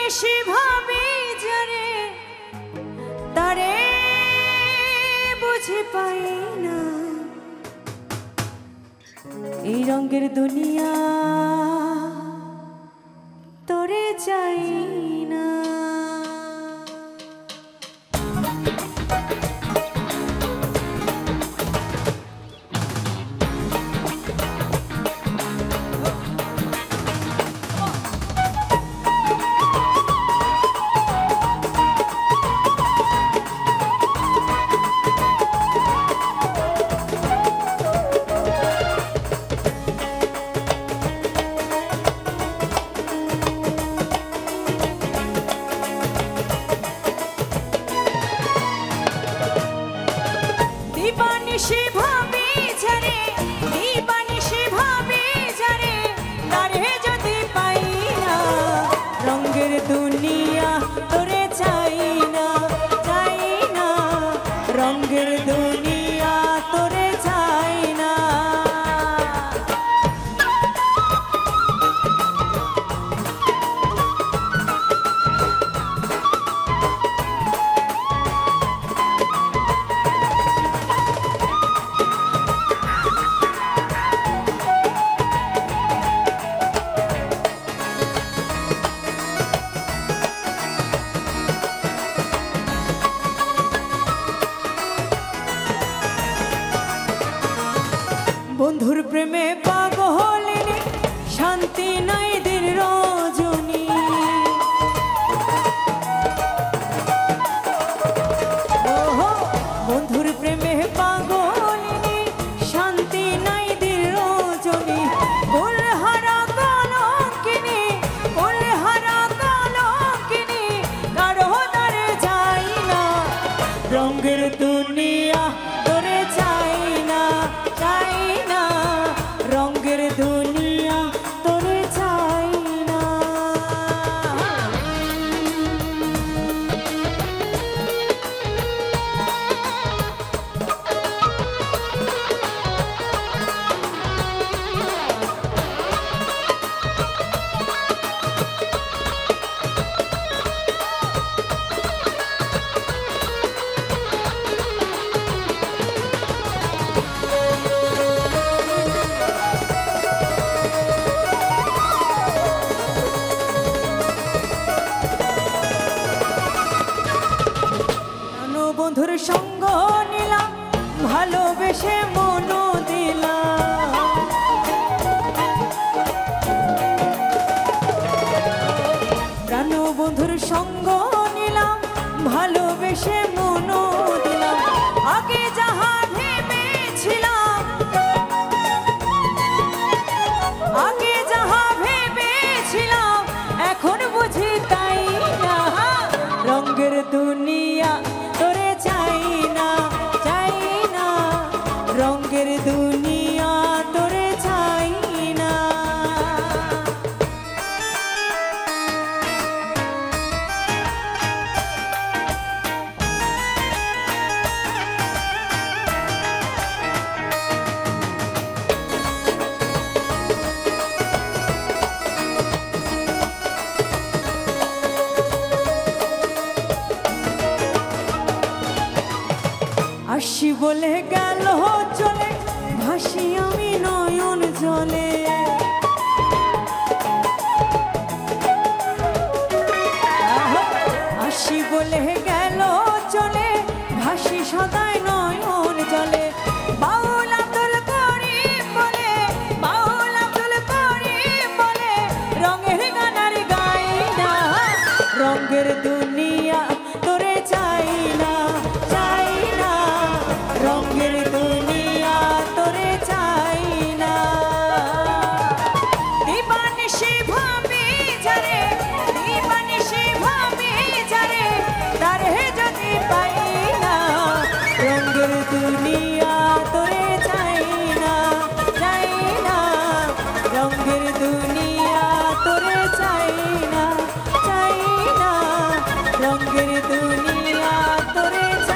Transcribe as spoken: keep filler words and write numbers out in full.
নিশি ভাবি যারে তারে বুঝে পাই না এই রঙের দুনিয়া তোরে চাই না। দিবানিশি ভাবি যারে দিবানিশি ভাবি যারে তারে যদি পাই না রঙের দুনিয়া তোরে চাই না চাই না রঙের দুনিয়া তোরে চাই না। বন্ধুর প্রেমে পাগলিনী শান্তি নাই দিন রজনী ওহো বন্ধুর প্রেমে পাগলিনী শান্তি নাই দিন রজনী কুলহারা কলঙ্কিনী কুলহারা কলঙ্কিনী কারো দ্বারে যাই না রঙের দুনিয়া তোরে চাই না চাই না রঙের দুনিয়া তোরে চাই না। বন্ধুর সঙ্গ নিলাম ভালোবেসে মন দিলাম প্রাণ বন্ধুর সঙ্গ নিলাম ভালোবেসে মন দিলাম আগে যাহা ভেবেছিলাম আগে যাহা ভেবেছিলাম এখন বুঝি তাই না রঙের দুনিয়া তোরে চাই না চাই না রঙের দুনিয়া তোরে চাই না। আসি বলে গেল চলে ভাসি আমি নয়ন জলে আসি বলে গেল চলে ভাসি সদাই নয়ন জলে বাউল আব্দুল করিম বলে বাউল আব্দুল করিম বলে রঙের গানার গাই না রঙের দুনিয়া তোরে চাই না চাই না রঙের দুনিয়া তোরে চাই না। দিবানিশি ভাবি যারে দিবানিশি ভাবি যারে তারে যদি পাই না রঙের দুনিয়া তোরে চাই না চাই না রঙের দুনিয়া তোরে চাই না চাই না রঙের দুনিয়া তোরে